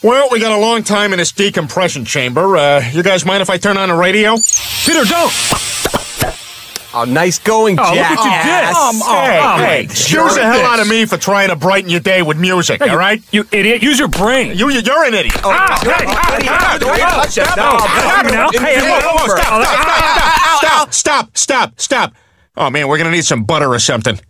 Well, we got a long time in this decompression chamber. You guys mind if I turn on the radio? Peter, don't! Oh, nice going, Jack. Oh, look what you did! Hey, excuse the hell out of me for trying to brighten your day with music, all right? You idiot, use your brain! You're an idiot. Don't touch it. Stop. Oh, man, we're gonna need some butter or something.